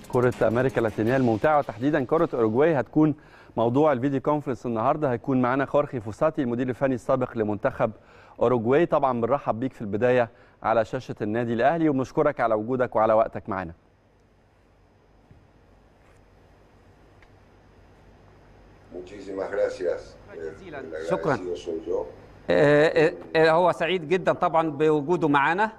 كرة أمريكا اللاتينية الممتعة وتحديدا كرة أوروجواي هتكون موضوع الفيديو كونفرنس النهارده. هيكون معانا خورخي فوساتي المدير الفني السابق لمنتخب أوروجواي. طبعا بنرحب بيك في البداية على شاشة النادي الأهلي وبنشكرك على وجودك وعلى وقتك معانا. شكرا. هو سعيد جدا طبعا بوجوده معانا،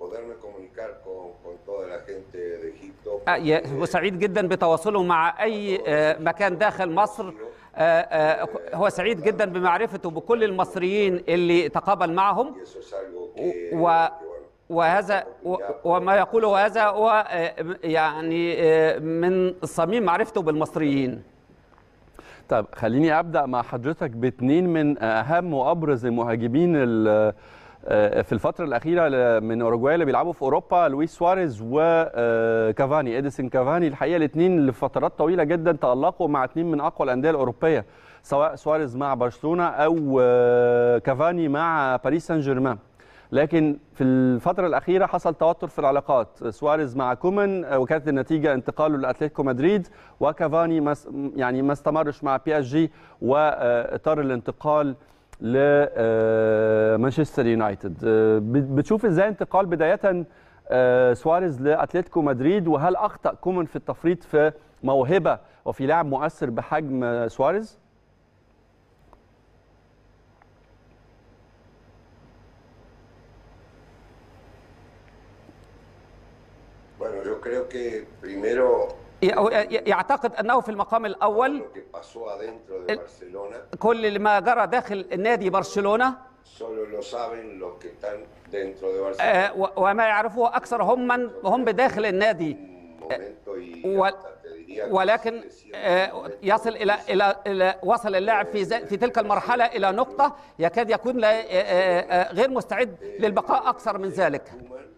وسعيد جدا بتواصله مع أي مكان داخل مصر. هو سعيد جدا بمعرفته بكل المصريين اللي تقابل معهم، وهذا وما يقوله هذا هو يعني من صميم معرفته بالمصريين. طيب خليني أبدأ مع حضرتك باثنين من أهم وأبرز المهاجمين في الفترة الأخيرة من أوروجواي اللي بيلعبوا في أوروبا، لويس سواريز وكافاني، إديسون كافاني. الحقيقة الاثنين لفترات طويلة جدا تألقوا مع اثنين من أقوى الأندية الأوروبية، سواء سواريز مع برشلونة أو كافاني مع باريس سان جيرمان. لكن في الفترة الأخيرة حصل توتر في العلاقات، سواريز مع كومان وكانت النتيجة انتقاله لأتلتيكو مدريد، وكافاني ما استمرش مع بي اس جي وإطار الانتقال لمانشستر يونايتد. بتشوف ازاي انتقال بداية سواريز لأتلتيكو مدريد، وهل أخطأ كومان في التفريط في موهبة وفي لاعب مؤثر بحجم سواريز؟ يعتقد أنه في المقام الأول كل ما جرى داخل النادي برشلونة وما يعرفه أكثر هم بداخل النادي، ولكن يصل وصل اللاعب في تلك المرحلة إلى نقطة يكاد يكون غير مستعد للبقاء أكثر من ذلك.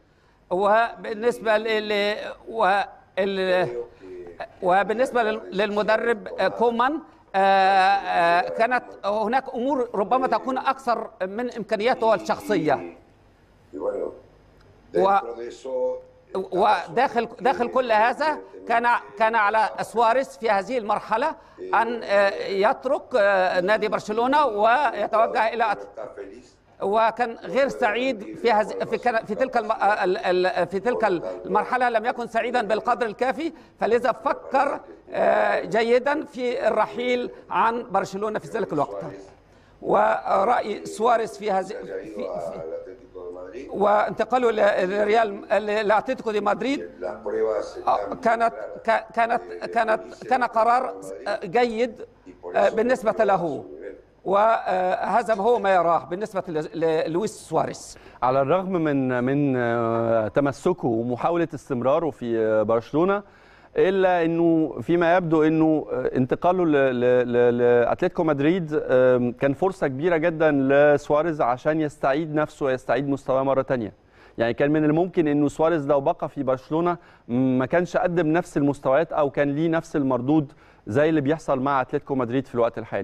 وبالنسبة للمدرب كومان كانت هناك أمور ربما تكون أكثر من إمكانياته الشخصية، وداخل كل هذا كان على سواريز في هذه المرحلة أن يترك نادي برشلونة ويتوجه إلى وكان غير سعيد في تلك المرحلة، لم يكن سعيدا بالقدر الكافي، فلذا فكر جيدا في الرحيل عن برشلونة في ذلك الوقت. ورأي سواريز في هذه وانتقاله لأتلتيكو دي مدريد كان قرار جيد بالنسبة له، وهذا هو ما يراه بالنسبة للويس سواريز. على الرغم من تمسكه ومحاولة استمراره في برشلونة، إلا أنه فيما يبدو أنه انتقاله لأتلتيكو مدريد كان فرصة كبيرة جدا لسواريز عشان يستعيد نفسه ويستعيد مستواه مرة تانية. يعني كان من الممكن أنه سواريز لو بقى في برشلونة ما كانش قدم نفس المستويات أو كان ليه نفس المردود زي اللي بيحصل مع أتلتيكو مدريد في الوقت الحالي.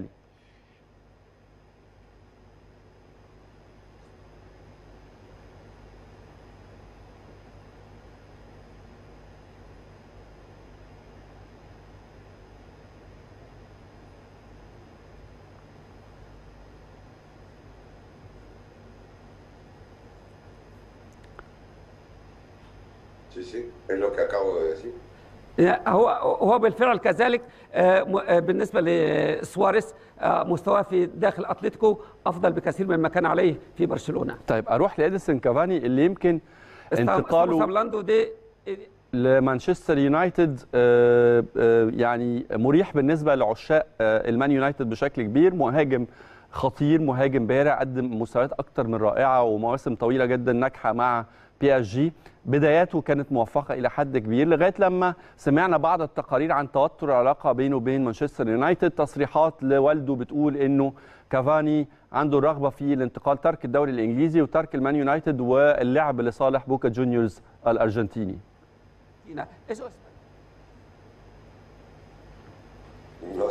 هو بالفعل كذلك. بالنسبة لسواريز مستواه في داخل أتلتيكو أفضل بكثير مما كان عليه في برشلونة. طيب أروح لإديسون كافاني اللي يمكن انتقاله لمانشستر يونايتد يعني مريح بالنسبة لعشاق المان يونايتد بشكل كبير. مهاجم خطير، مهاجم بارع، قدم مستويات أكتر من رائعة ومواسم طويلة جدا ناجحة مع بي اس جي. بداياته كانت موفقة إلى حد كبير لغاية لما سمعنا بعض التقارير عن توتر العلاقة بينه وبين مانشستر يونايتد، تصريحات لوالده بتقول إنه كافاني عنده الرغبة في الانتقال، ترك الدوري الإنجليزي وترك المان يونايتد واللعب لصالح بوكا جونيورز الأرجنتيني.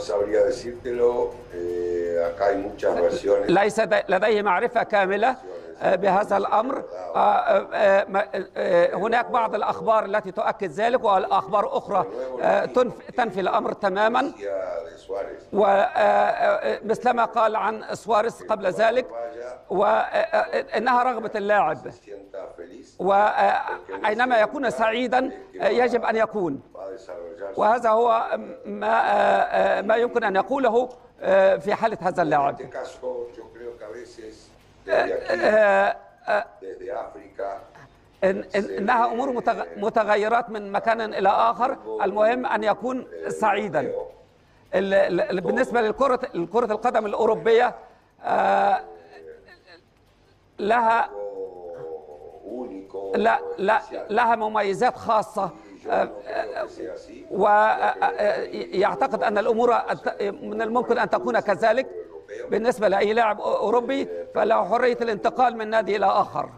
ليس لديه معرفة كاملة بهذا الأمر. هناك بعض الأخبار التي تؤكد ذلك، والأخبار أخرى تنفي الأمر تماما. ومثلما قال عن سواريز قبل ذلك، وإنها رغبة اللاعب، وأينما يكون سعيدا يجب أن يكون، وهذا هو ما يمكن أن يقوله في حالة هذا اللاعب. إنها أمور متغيرات من مكان إلى آخر، المهم أن يكون سعيدا. بالنسبة لكرة القدم الأوروبية لها مميزات خاصة، ويعتقد أن الأمور من الممكن أن تكون كذلك بالنسبة لأي لاعب أوروبي، فله حرية الانتقال من نادي إلى آخر.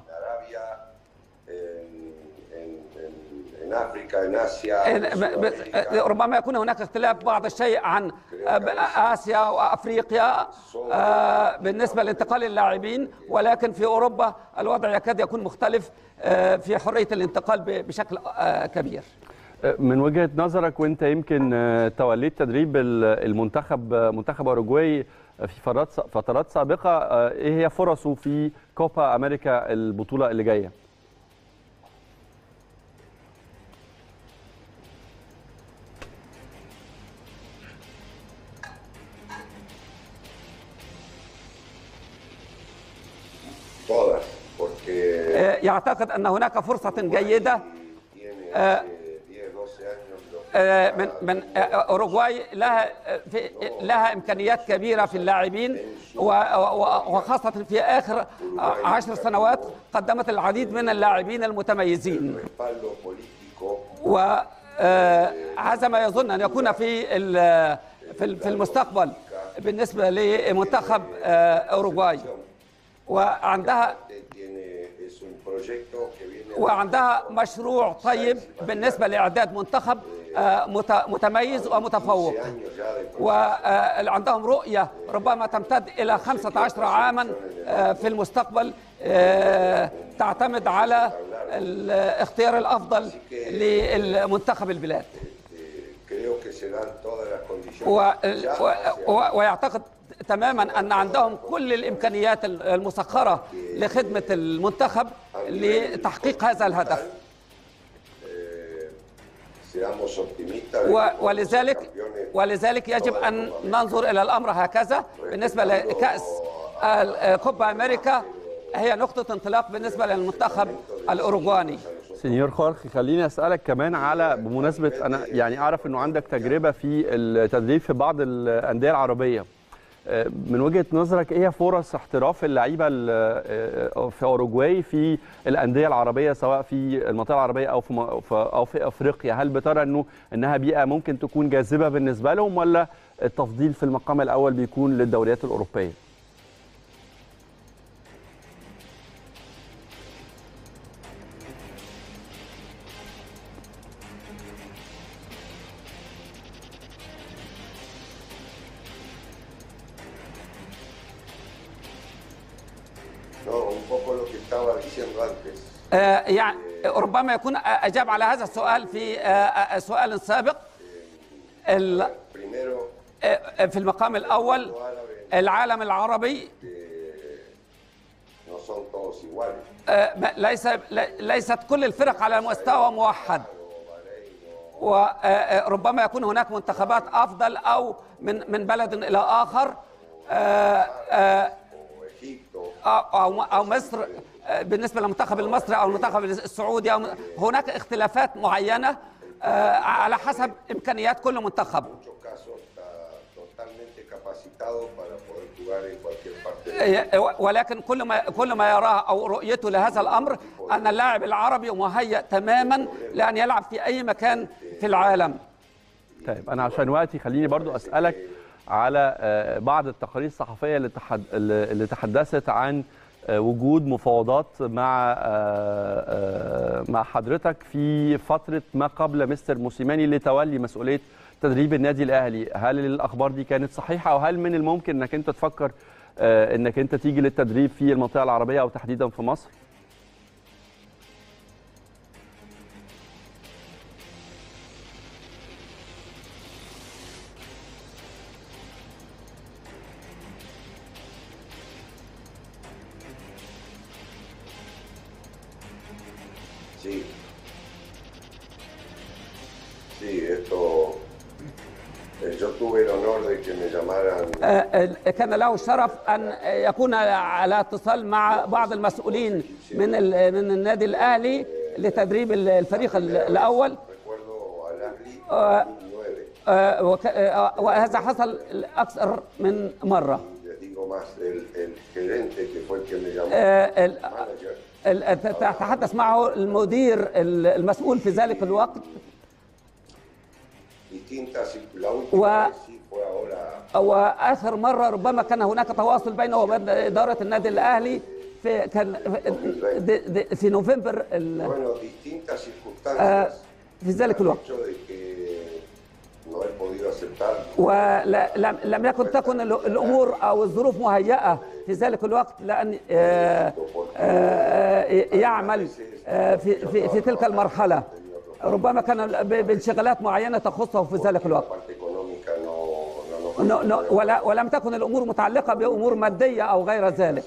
ربما يكون هناك اختلاف بعض الشيء عن آسيا وأفريقيا بالنسبة لانتقال اللاعبين، ولكن في أوروبا الوضع يكاد يكون مختلف في حرية الانتقال بشكل كبير. من وجهة نظرك، وانت يمكن توليت تدريب منتخب أوروغواي في فترات سابقة، ايه هي فرصه في كوبا أمريكا البطولة اللي جاية؟ يعتقد أن هناك فرصة جيدة. من أوروغواي لها إمكانيات كبيرة في اللاعبين، وخاصة في آخر 10 سنوات قدمت العديد من اللاعبين المتميزين، وهذا ما يظن أن يكون في المستقبل بالنسبة لمنتخب أوروغواي. وعندها مشروع طيب بالنسبة لإعداد منتخب متميز ومتفوق، وعندهم رؤية ربما تمتد إلى 15 عاما في المستقبل، تعتمد على الاختيار الأفضل للمنتخب البلاد. ويعتقد تماما أن عندهم كل الإمكانيات المسخرة لخدمة المنتخب لتحقيق هذا الهدف. ولذلك يجب أن ننظر إلى الأمر هكذا. بالنسبة لكأس كوبا أمريكا هي نقطة انطلاق بالنسبة للمنتخب الأوروغواني. سينيور خورخي، خليني أسألك كمان على، بمناسبة أنا يعني أعرف أنه عندك تجربة في التدريب في بعض الأندية العربية، من وجهة نظرك ايه فرص احتراف اللعيبه في أوروغواي في الأندية العربية، سواء في المنطقة العربية أو في أفريقيا؟ هل بترى انها بيئة ممكن تكون جاذبة بالنسبة لهم، ولا التفضيل في المقام الأول بيكون للدوريات الأوروبية؟ يعني ربما يكون أجاب على هذا السؤال في سؤال سابق. في المقام الأول، العالم العربي ليست كل الفرق على مستوى موحد، وربما يكون هناك منتخبات أفضل أو من بلد إلى آخر، أو مصر بالنسبة للمنتخب المصري أو المنتخب السعودي، أو هناك اختلافات معينة على حسب إمكانيات كل منتخب. ولكن كل ما يراه أو رؤيته لهذا الأمر أن اللاعب العربي مهيأ تماما لأن يلعب في أي مكان في العالم. طيب، أنا عشان وقتي خليني برضو أسألك على بعض التقارير الصحفية اللي تحدثت عن وجود مفاوضات مع حضرتك في فترة ما قبل مستر موسيماني لتولي مسؤولية تدريب النادي الأهلي. هل الأخبار دي كانت صحيحة، وهل من الممكن أنك أنت تفكر انك انت تيجي للتدريب في المنطقه العربيه او تحديدا في مصر؟ كان له الشرف أن يكون على اتصال مع بعض المسؤولين من النادي الأهلي لتدريب الفريق الأول، وهذا حصل أكثر من مرة. تحدث معه المدير المسؤول في ذلك الوقت، وآخر مرة ربما كان هناك تواصل بينه وبين إدارة النادي الأهلي في نوفمبر في ذلك الوقت، ولم تكن الأمور أو الظروف مهيئة في ذلك الوقت لأن يعمل في تلك المرحلة. ربما كان بانشغالات معينة تخصه في ذلك الوقت، ولم تكن الأمور متعلقة بأمور مادية أو غير ذلك.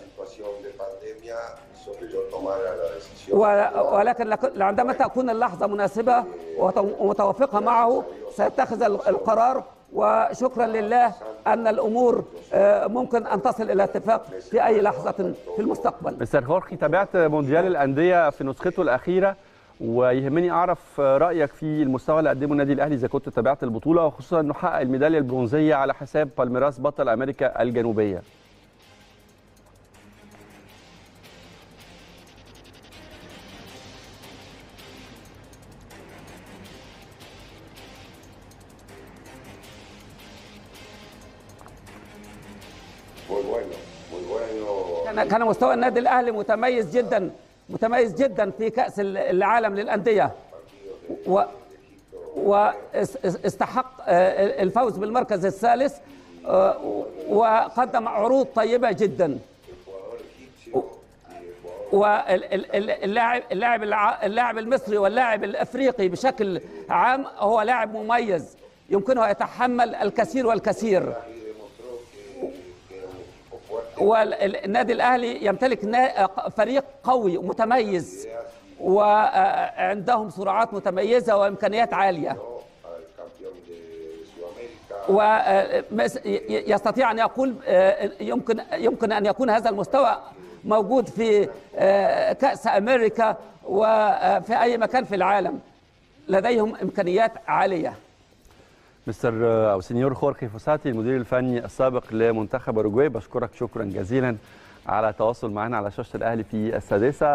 ولكن عندما تكون اللحظة مناسبة ومتوافقة معه سيتخذ القرار، وشكرا لله أن الأمور ممكن أن تصل إلى اتفاق في أي لحظة في المستقبل. مستر خورخي، تابعت مونديال الأندية في نسخته الأخيرة، ويهمني أعرف رأيك في المستوى اللي قدمه النادي الأهلي إذا كنت تابعت البطولة، وخصوصا أنه حقق الميدالية البرونزية على حساب بالميراس بطل أمريكا الجنوبية. كان مستوى النادي الأهلي متميز جدا في كأس العالم للأندية، واستحق الفوز بالمركز الثالث، وقدم عروض طيبة جدا. واللاعب المصري واللاعب الأفريقي بشكل عام هو لاعب مميز يمكنه يتحمل الكثير والكثير. والنادي الأهلي يمتلك فريق قوي ومتميز، وعندهم سرعات متميزة وإمكانيات عالية، ويستطيع أن يقول يمكن أن يكون هذا المستوى موجود في كأس أمريكا وفي أي مكان في العالم. لديهم إمكانيات عالية. مستر أو سينيور خورخي فوساتي، المدير الفني السابق لمنتخب أوروجواي، بشكرك شكرا جزيلا على التواصل معنا على شاشة الأهلي في السادسة.